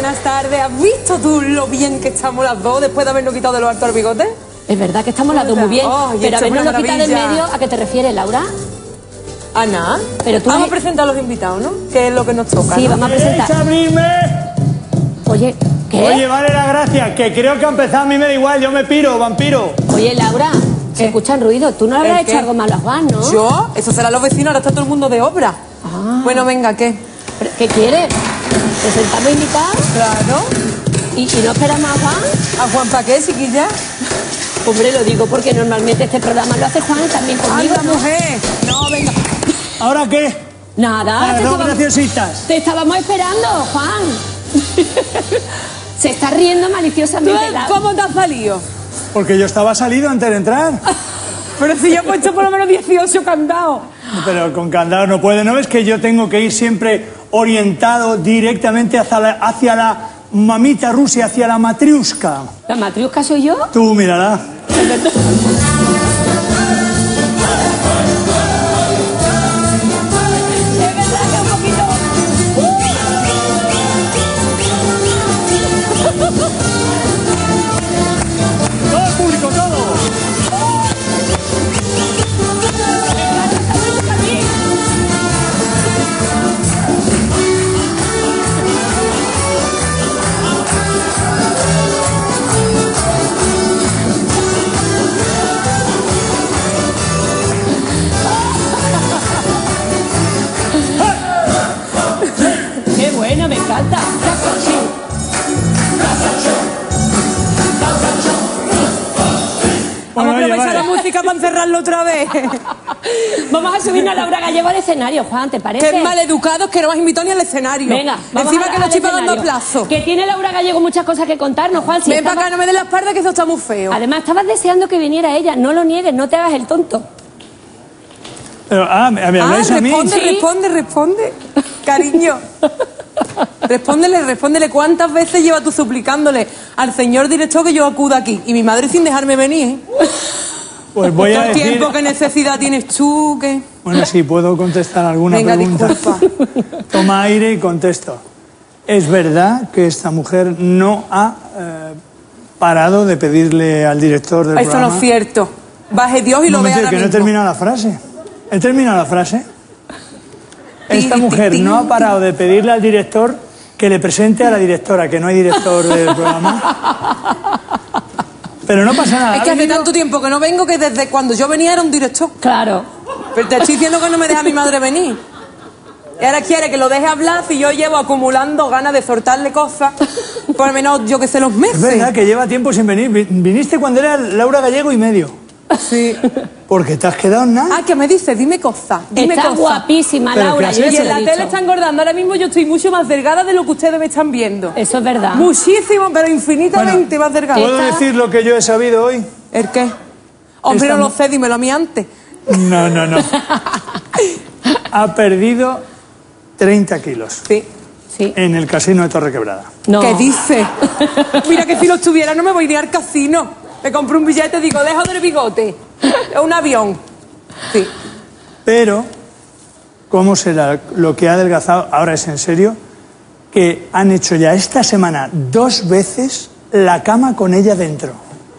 buenas tardes. ¿Has visto tú lo bien que estamos las dos después de habernos quitado de los altos al bigote? Es verdad que estamos las dos muy bien, pero habernos lo quitado en medio, ¿a qué te refieres, Laura? Ana, pero tú vamos a presentar a los invitados, ¿no? Que es lo que nos toca. Sí, vamos a presentar. ¡Abrirme! Oye, ¿qué? Oye, vale la gracia, que creo que ha empezado, a mí me da igual, yo me piro, vampiro. Oye, Laura, se escuchan ruidos. Tú no le habrás hecho algo malo a Juan, ¿no? ¿Yo? Eso será los vecinos, ahora está todo el mundo de obra. Ah. Bueno, venga, ¿qué? ¿Qué quieres? ¿Presentamos invitados? Claro. ¿Y no esperamos a Juan? ¿A Juan para qué, chiquilla? Hombre, lo digo porque normalmente este programa lo hace Juan también conmigo. ¡Ay, la mujer! No, venga. ¿Ahora qué? Nada. No, graciositas. Te estábamos esperando, Juan. Se está riendo maliciosamente. ¿Cómo te has salido? Porque yo estaba salido antes de entrar. Pero si yo he puesto por lo menos 18 candados. Pero con candado no puede. ¿No ves que yo tengo que ir siempre orientado directamente hacia la mamita Rusia, hacia la matriuska? ¿La matriuska soy yo? Tú, mírala. Todo el público, todo. ¡Qué bueno, me encanta! Vamos a aprovechar la música para encerrarlo otra vez. Vamos a subirnos a Laura Gallego al escenario, Juan, ¿te parece? Qué maleducados que no me has invitado ni al escenario. Venga, vamos. Encima que lo al estoy pagando a escenario. plazo. Que tiene Laura Gallego muchas cosas que contarnos, Juan. Si Ven para acá, no me des la espalda que eso está muy feo. Además, estabas deseando que viniera ella. No lo niegues, no te hagas el tonto. Pero, ¿me habláis a mí? Responde. Cariño. Respóndele. ¿Cuántas veces llevas tú suplicándole al señor director que yo acuda aquí? Y mi madre sin dejarme venir, ¿eh? Pues voy a decir... tiempo, ¿qué necesidad tienes tú? ¿Qué? Bueno, sí, puedo contestar alguna pregunta. Disculpa. Toma aire y contesto. Es verdad que esta mujer no ha parado de pedirle al director del programa... Eso no es cierto. Baje Dios y lo vea ahora que no he mismo. terminado la frase. ¿He terminado la frase? Esta mujer no ha parado de pedirle al director que le presente a la directora, que no hay director del programa. Pero no pasa nada. Es que hace tanto tiempo que no vengo que desde cuando yo venía era un director. Claro. Pero te estoy diciendo que no me deja mi madre venir. Y ahora quiere que lo deje hablar si yo llevo acumulando ganas de soltarle cosas por lo menos, yo que sé, los meses. Es verdad que lleva tiempo sin venir. Viniste cuando era Laura Gallego y medio. Sí. Porque te has quedado en nada. Ah, ¿qué me dices? Dime cosas. Está guapísima, Laura. Y en la tele está engordando. Ahora mismo yo estoy mucho más delgada de lo que ustedes me están viendo. Eso es verdad. Muchísimo, pero infinitamente más delgada. ¿Puedo decir lo que yo he sabido hoy? ¿El qué? Hombre, no lo sé, dímelo a mí antes. No. Ha perdido 30 kilos. Sí. En el casino de Torrequebrada. No. ¿Qué dice? Mira que si lo estuviera no me voy a ir al casino. Me compro un billete y digo, dejo del bigote. Es un avión. Sí. Pero, ¿cómo será lo que ha adelgazado? Ahora es en serio, que han hecho ya esta semana 2 veces la cama con ella dentro.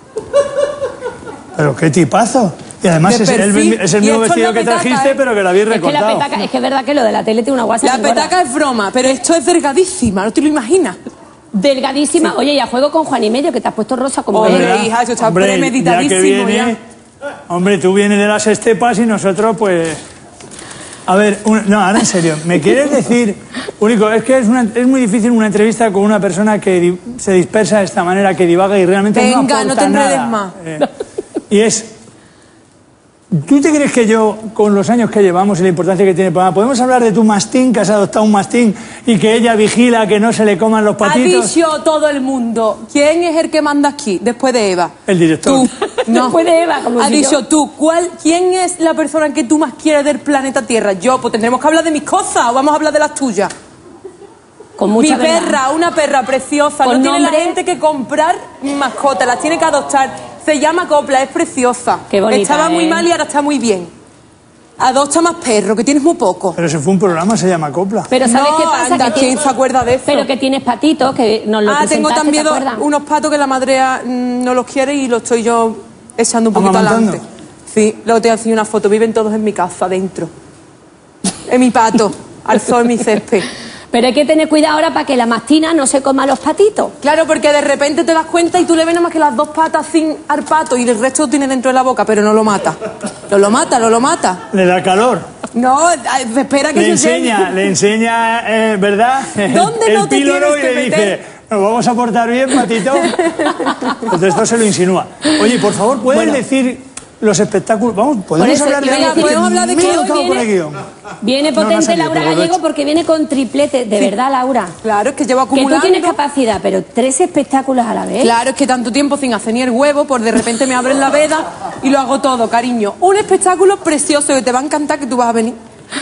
Pero qué tipazo. Y además es el mismo vestido que trajiste, pero que lo habéis recortado. Es que es verdad que lo de la tele tiene una guasa. La petaca es broma, pero esto es delgadísima, no te lo imaginas. Delgadísima. Sí. Oye, y a juego con Juan y medio, que te has puesto rosa como... Hombre, hija, eso está premeditadísimo ya. Que viene, hombre, tú vienes de las estepas y nosotros, pues... A ver, no, ahora en serio, ¿me quieres decir...? Único, es que es muy difícil una entrevista con una persona que se dispersa de esta manera, que divaga y realmente no aporta no te enredes nada. más. Y es... ¿Tú te crees que yo, con los años que llevamos y la importancia que tiene el programa, podemos hablar de tu mastín, que has adoptado un mastín y que ella vigila que no se le coman los patitos? Ha dicho todo el mundo. ¿Quién es el que manda aquí después de Eva? El director. Tú. No. Después de Eva, como ha si dicho yo... tú. ¿Quién es la persona que tú más quieres del planeta Tierra? Yo. Pues tendremos que hablar de mis cosas o vamos a hablar de las tuyas. Con mucha Mi verdad. perra, una perra preciosa. Con no tiene nombre... la gente que comprar mascotas, las tiene que adoptar. Se llama Copla, es preciosa. Qué bonita, Estaba muy mal y ahora está muy bien. Adopta más perros, que tienes muy poco. Pero ese fue un programa, se llama Copla. Pero ¿sabes No, qué pasa? anda, ¿quién se acuerda de eso? Pero que tienes patitos, que nos lo tengo presentaste, también ¿te acuerdas? unos patos que la madre no los quiere y los estoy yo echando un poquito ¿Amamantando? adelante. Sí, luego te voy a enseñar una foto. Viven todos en mi casa, adentro. En mi pato, al sol, mi césped. Pero hay que tener cuidado ahora para que la mastina no se coma los patitos. Claro, porque de repente te das cuenta y tú le ves nada más que las dos patas sin al pato y el resto lo tiene dentro de la boca, pero no lo mata. No lo mata. Le da calor. No, espera que Le se enseña, ¿verdad? ¿Dónde el no te píloro tienes y que le meter? dice, ¿nos vamos a portar bien, patito? Entonces esto se lo insinúa. Oye, por favor, ¿puedes decir los espectáculos? Vamos, podemos Por eso hablar de iba a algo. decir, podemos hablar de Mira que lo hoy que hago con el guión. Viene No me ha potente salido, Laura pero lo he Gallego hecho. porque viene con triplete, de verdad, Laura. Claro, es que llevo Que tú acumulando. tienes capacidad, pero 3 espectáculos a la vez. Claro, es que tanto tiempo sin hacer ni el huevo, pues de repente me abren la veda y lo hago todo, cariño. Un espectáculo precioso que te va a encantar, que tú vas a venir,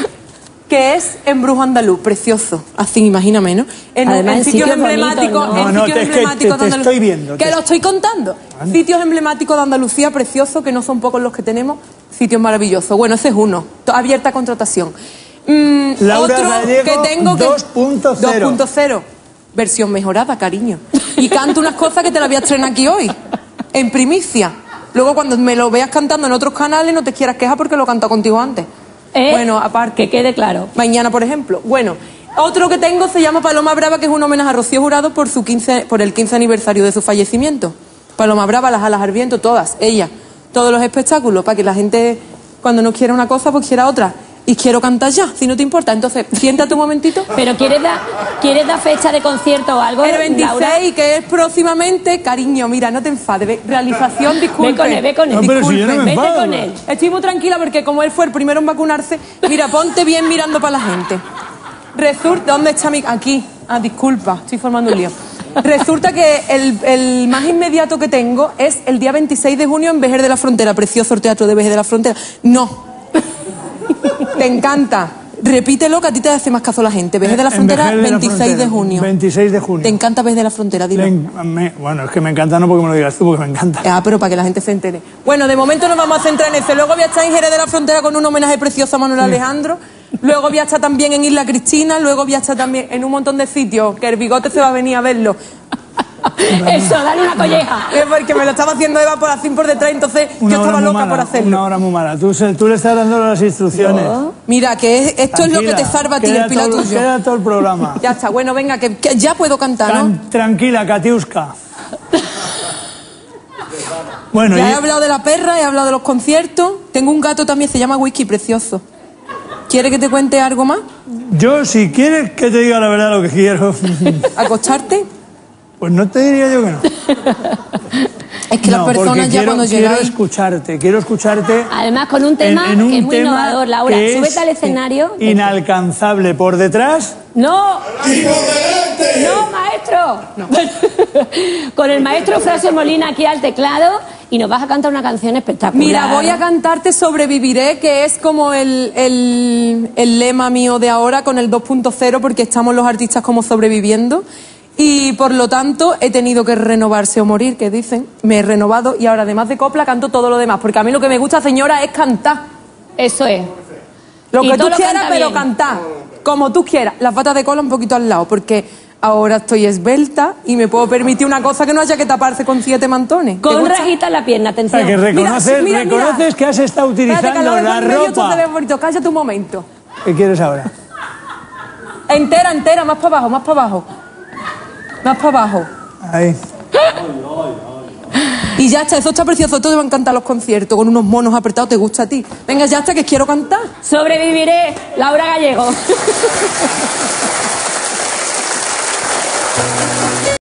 que es Embrujo Andaluz, precioso. Así, imagíname, ¿no? Además, en sitios sitios emblemáticos, bonitos, ¿no? en No, sitios es que emblemáticos te de Andalucía. estoy viendo. Que lo estoy contando. Sitios emblemáticos de Andalucía, preciosos, que no son pocos los que tenemos. Sitios maravillosos. Bueno, ese es uno. Abierta contratación. Laura Otro Gallego, que tengo que 2.0. 2.0. Versión mejorada, cariño. Y canto unas cosas que te las voy a estrenar aquí hoy. En primicia. Luego cuando me lo veas cantando en otros canales no te quieras quejar porque lo he cantado contigo antes. Bueno, aparte. Que quede claro. Mañana, por ejemplo. Bueno, otro que tengo se llama Paloma Brava, que es un homenaje a Rocío Jurado por el 15 aniversario de su fallecimiento. Paloma Brava, Las alas al viento, todas, ella. Todos los espectáculos, para que la gente, cuando no quiera una cosa, pues quiera otra. Y quiero cantar ya, si no te importa. Entonces, siéntate un momentito. Pero ¿quieres dar fecha de concierto o algo, El 26, Laura? que es próximamente, cariño, mira, no te enfades. Realización, disculpe. Ve con él. No, pero si yo no me Vete enfado. con él. Estoy muy tranquila porque como él fue el primero en vacunarse, mira, ponte bien mirando para la gente. Resulta, ¿dónde está mi...? Aquí. Ah, disculpa, estoy formando un lío. Resulta que el más inmediato que tengo es el día 26 de junio en Vejer de la Frontera, precioso el teatro de Vejer de la Frontera. No. Te encanta. Repítelo, que a ti te hace más caso la gente. Vejer de la Frontera, Vejer de la 26 Frontera, de junio. 26 de junio. Te encanta Vejer de la Frontera, dilo. Bueno, es que me encanta no porque me lo digas tú, porque me encanta. Ah, pero para que la gente se entere. Bueno, de momento nos vamos a centrar en eso. Luego voy a estar en Jerez de la Frontera con un homenaje precioso a Manuel Alejandro. Luego voy a estar también en Isla Cristina. Luego voy a estar también en un montón de sitios que el bigote se va a venir a verlo. Eso, dale una colleja. Es porque me lo estaba haciendo evaporación por detrás, entonces yo estaba loca por hacerlo. Una hora muy mala. Tú le estás dando las instrucciones. Mira, que esto es lo que te Tranquila, salva a ti, queda el pilar todo- tuyo. Queda todo el programa. Ya está, bueno, venga, que ya puedo cantar, ¿no? Tranquila, Katiuska. Bueno, Ya he hablado de la perra, he hablado de los conciertos. Tengo un gato también, se llama Whisky, precioso. ¿Quieres que te cuente algo más? yo, si quieres que te diga la verdad lo que quiero, ¿Acostarte? pues no te diría yo que no. Es que las porque personas ya cuando quiero llegáis... quiero escucharte. Además, con un tema en un que es muy tema innovador, Laura. que es Súbete al escenario. Inalcanzable por detrás. ¡No! ¡No, maestro! No. Con el maestro Frasio Molina aquí al teclado y nos vas a cantar una canción espectacular. Mira, voy a cantarte Sobreviviré, que es como el lema mío de ahora con el 2.0, porque estamos los artistas como sobreviviendo. Y por lo tanto he tenido que renovarse o morir, que dicen. Me he renovado y ahora además de copla canto todo lo demás, porque a mí lo que me gusta, señora, es cantar. Eso es. Lo Y que todo tú lo quieras, canta pero bien. cantar. Como tú quieras. Las patas de cola un poquito al lado, porque ahora estoy esbelta y me puedo permitir una cosa que no haya que taparse con 7 mantones. ¿Te Con gusta? rajita en la pierna, O sea, atención. que reconoces, Mira, mira. reconoces que has estado Espérate, que utilizando al lado la del medio esto se ve ropa. bonito. Cállate un momento. ¿Qué quieres ahora? Entera, entera, más para abajo, más para abajo. Más para abajo. Ahí. Y ya está, eso está precioso. Esto te va a encantar los conciertos con unos monos apretados. ¿Te gusta a ti? Venga, ya está, que quiero cantar. Sobreviviré, Laura Gallego.